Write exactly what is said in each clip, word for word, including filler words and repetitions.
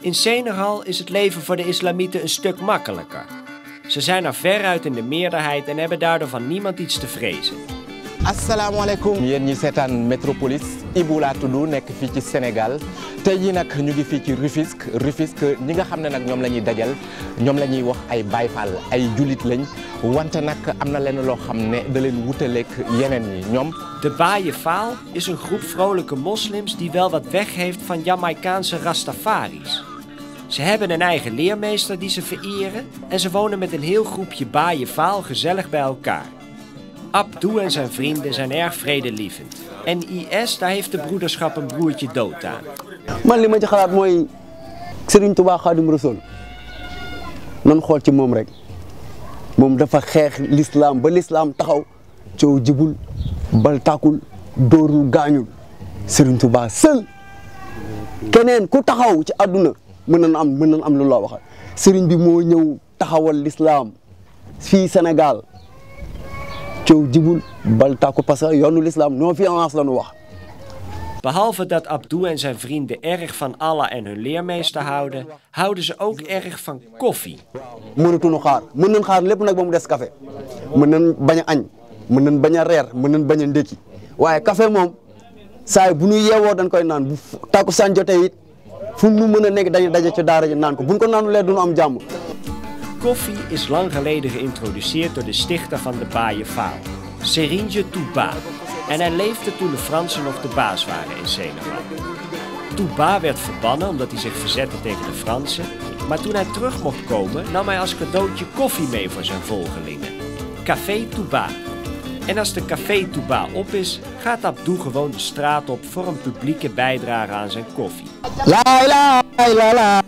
In Senegal is het leven voor de islamieten een stuk makkelijker. Ze zijn er veruit in de meerderheid en hebben daardoor van niemand iets te vrezen. Assalamu alaikum. Yéen ñi seetaan Métropolis Ibou laa tudd nekk fii ci Sénégal tey jii nag ñu ngi fii ci Rufisque Rufisque ñi nga xam ne nag ñoom la ñuy dajal ñoom la ñuy wax ay Baay Faal ay jullit lañ wante nag am na leen loo xam ne da leen wutaleek yeneen ñi ñoom. De Baye Faal is een groep vrolijke moslims die wel wat weg heeft van Jamaicaanse Rastafaris. Ze hebben een eigen leermeester die ze vereren en ze wonen met een heel groepje Baye Faal gezellig bij elkaar. Abdou en zijn vrienden zijn erg vredelievend. En I S, daar heeft de broederschap een broertje dood aan. Man li ma ci xalaat mooy Serigne Touba Khadim Rassoul nan xool ci moom rek moom dafa xeex l'islam ba l'islam taxaw coow jibul bal tàkkul dóorul gaañul Serigne Touba seul keneen ku taxaw ci àdduna mën nañ am mën nañ am lu la waxal Serigne bi moo ñëw taxawal l'islam fii Sénégal coow jibul bal tàkku parce que yoonu l'islam non violence la ñu wax. Behalve dat Abdou en zijn vrienden erg van Allah en hun leermeester houden, houden ze ook erg van koffie. Mënatuñu xaar mën nañ xaar lépp nag ba mu des café mën nañ bañ a añ mën nañ bañ a reer mën nañ bañ a ndékki waaye café moom saa bu ñu yeewoo dañ koy naan bu takkusaan jotee it fu ñu mën a nekk dañuy daje ci daara ji naan ko buñ ko naanulee duñu am jàmm. Koffie is lang geleden geïntroduceerd door de stichter van de Baye Faal, Serigne Touba. En hij leefde toen de Fransen nog de baas waren in Senegal. Touba werd verbannen omdat hij zich verzette tegen de Fransen. Maar toen hij terug mocht komen, nam hij als cadeautje koffie mee voor zijn volgelingen. Café Touba. En als de Café Touba op is, gaat Abdou gewoon de straat op voor een publieke bijdrage aan zijn koffie. La la la la.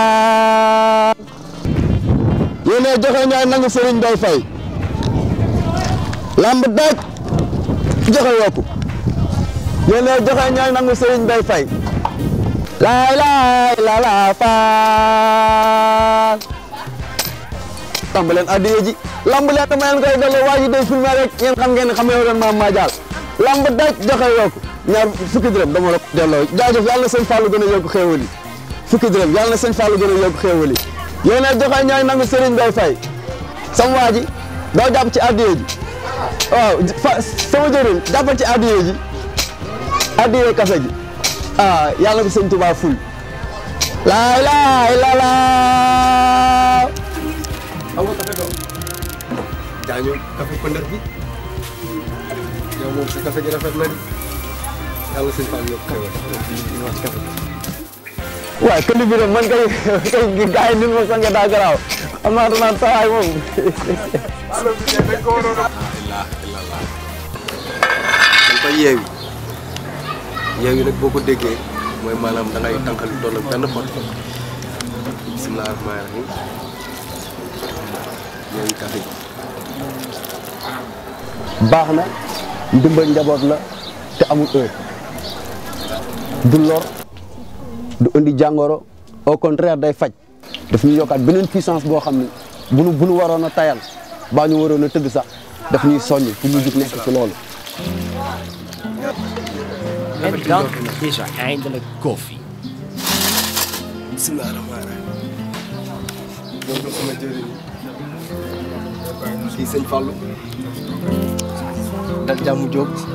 Yéen joxe ñaan nangu Serigne Mbaye Faye. Lamb daj joxe yokku. Yéen joxe ñaan nangu Serigne Mbaye Faye. La la la la fa. Tambaleen addiya ji. Lamb leen dama leen koy delloo waa ji day filmé rek yéen xam ngeen ne xam nga Maam Madial. Lamb daj joxe yokku. Ñaar fukki dërëm dama la ko delloo jaajëf yàlla na sëñ Fallou gën a yokku xéewal yi. Fukki dërëm yàlla na sëñ Fallou gën a yokku xéewal yi. Yéen a joxe ñooy nangu Serigne Mbaye Faye sama waa ji doo jàpp ci addiya ji waaw sama jëriñ jàppal ci addiya ji addiya café ji ah yàlla ko sëñ Touba ful laay laay la la aw nga café doom jaañoo café pëndër bi yow moom si café gi rafet na di yàlla sëñ Fall yokk café waaw kënd bi man kay kay gars yi nit ma sanga daa garaaw xam naa danaan sawaay moom dañ ko waroon a ilaa ilaa dañ ko yeewi yeewi nag boo ko déggee mooy maanaam da ngay tànkal lu toll ak benn pot bismillah rahmaani rahim yeewi café baax na ndimbal njaboot la te amul heure du lor du indi jàngoro au contraire day faj daf ñu yokkaat beneen puissance boo xam ne bu nu bu nu waroon a tayal baa ñu waroon a tëdd sax daf ñuy soññ pour ñu jug nekk ci loolu. En dan is er eindelijk koffie. bismillah rahmaani rahim boobu sama jëriñ kii sëñ Fallou dal jàmm Diop